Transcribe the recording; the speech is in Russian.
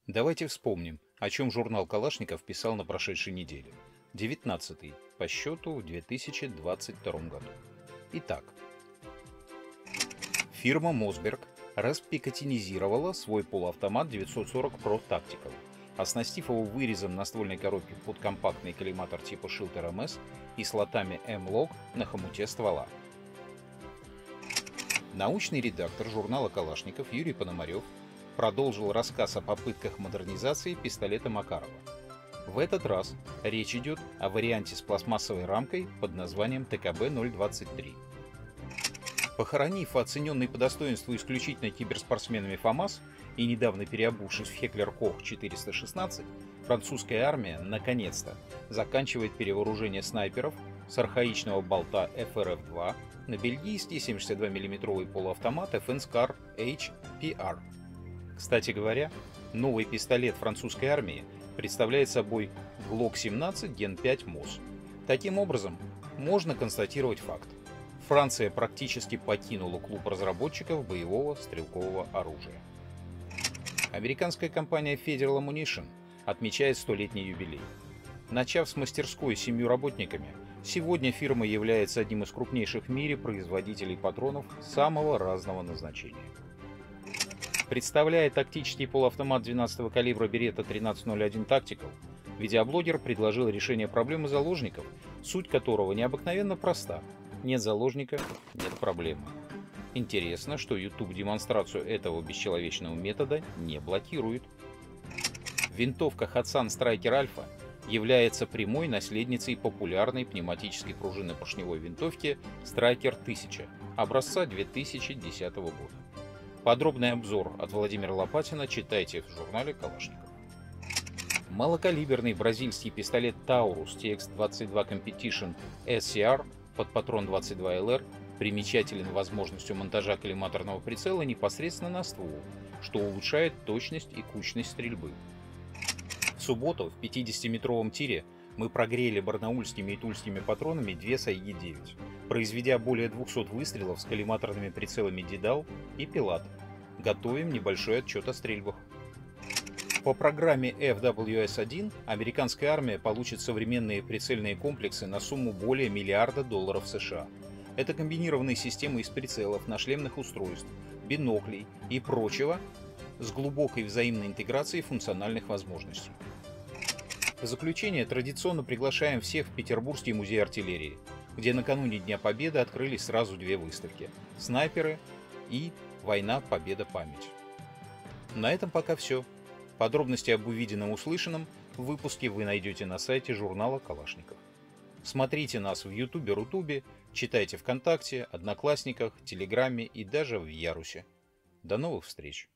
Давайте вспомним, о чем журнал «Калашников» писал на прошедшей неделе. 19-й по счету в 2022 году. Итак, фирма Мосберг распикатинизировала свой полуавтомат 940 Pro Tactical, оснастив его вырезом на ствольной коробке под компактный коллиматор типа Schilter MS и слотами M-Log на хомуте ствола. Научный редактор журнала «Калашников» Юрий Пономарев продолжил рассказ о попытках модернизации пистолета Макарова. В этот раз речь идет о варианте с пластмассовой рамкой под названием ТКБ-023. Похоронив оцененный по достоинству исключительно киберспортсменами ФАМАС и недавно переобувшись в Хеклер Кох 416, французская армия наконец-то заканчивает перевооружение снайперов с архаичного болта FRF-2 на бельгийский 72 мм полуавтомат FN-SCAR HPR. Кстати говоря, новый пистолет французской армии представляет собой Glock 17 Gen 5 MOS. Таким образом, можно констатировать факт. Франция практически покинула клуб разработчиков боевого стрелкового оружия. Американская компания Federal Ammunition отмечает 100-летний юбилей. Начав с мастерской с 7 работниками, сегодня фирма является одним из крупнейших в мире производителей патронов самого разного назначения. Представляя тактический полуавтомат 12-го калибра Beretta 1301 Tactical, видеоблогер предложил решение проблемы заложников, суть которого необыкновенно проста. Нет заложника — нет проблемы. Интересно, что YouTube демонстрацию этого бесчеловечного метода не блокирует. Винтовка Hatsan Striker Alpha является прямой наследницей популярной пневматической пружинно-поршневой винтовки Striker 1000 образца 2010 года. Подробный обзор от Владимира Лопатина читайте в журнале «Калашников». Малокалиберный бразильский пистолет Taurus TX-22 Competition SCR под патрон 22LR примечателен возможностью монтажа коллиматорного прицела непосредственно на ствол, что улучшает точность и кучность стрельбы. В субботу в 50-метровом тире мы прогрели барнаульскими и тульскими патронами две Сайги-9, произведя более 200 выстрелов с коллиматорными прицелами Дедал и Пилат. Готовим небольшой отчет о стрельбах. По программе FWS-1 американская армия получит современные прицельные комплексы на сумму более $1 миллиарда США. Это комбинированные системы из прицелов, нашлемных устройств, биноклей и прочего с глубокой взаимной интеграцией функциональных возможностей. В заключение традиционно приглашаем всех в Петербургский музей артиллерии, где накануне Дня Победы открылись сразу две выставки – «Снайперы» и «Война, победа, память». На этом пока все. Подробности об увиденном и услышанном в выпуске вы найдете на сайте журнала «Калашников». Смотрите нас в Ютубе, Рутубе, читайте ВКонтакте, Одноклассниках, Телеграме и даже в Ярусе. До новых встреч!